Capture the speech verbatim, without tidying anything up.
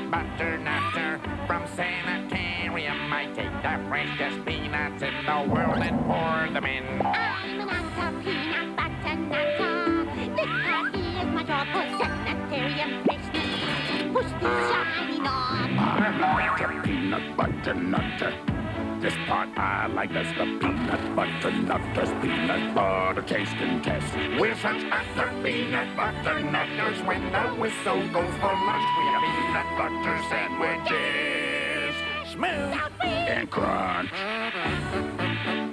peanut butter nutter. From Sanitarium, I take the freshest peanuts in the world and pour them in. I'm an nutter, peanut butter nutter. This part is my job for Sanitarium freshness. Push this shiny knob. I'm a peanut butter nutter. This part I like as the peanut butter nutters, peanut butter tasting test. We're such utter peanut butter nutters. When the whistle goes for lunch, we have peanut butter sandwiches. Smooth Out free. and crunch.